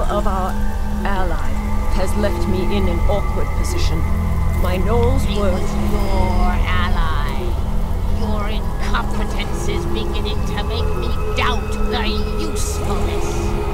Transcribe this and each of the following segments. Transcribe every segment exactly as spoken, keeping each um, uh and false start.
of our ally has left me in an awkward position. My gnolls He were... was your ally. Your incompetence is beginning to make me doubt thy usefulness.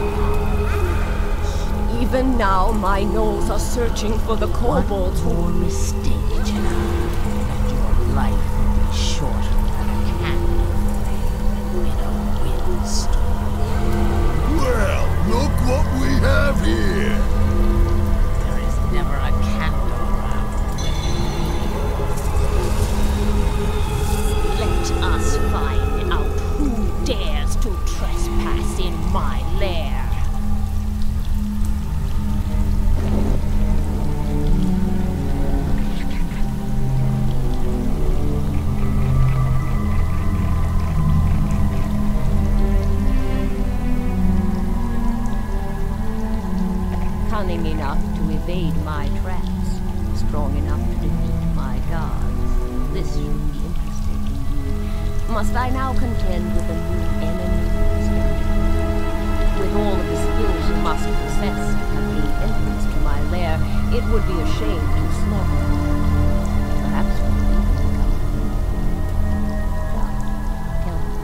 Even now, my gnolls are searching for the kobolds who... One more mistake, Jenna, and your life will be shorter than a candle flame in a windstorm. Well, look what we have here! There is never a candle around. Let us find out who dares to trespass in my lair. Cunning enough to evade my traps, strong enough to defeat my guards. This should be interesting indeed. Must I now contend with a new enemy? With all of the skills you must possess to have gained entrance to my lair, it would be a shame to slaughter you. Perhaps we can even become friends. Now, tell me.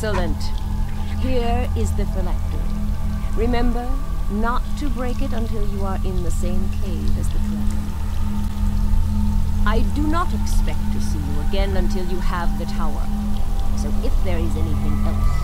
Excellent. Here is the phylactery. Remember, not to break it until you are in the same cave as the dragon. I do not expect to see you again until you have the tower. So if there is anything else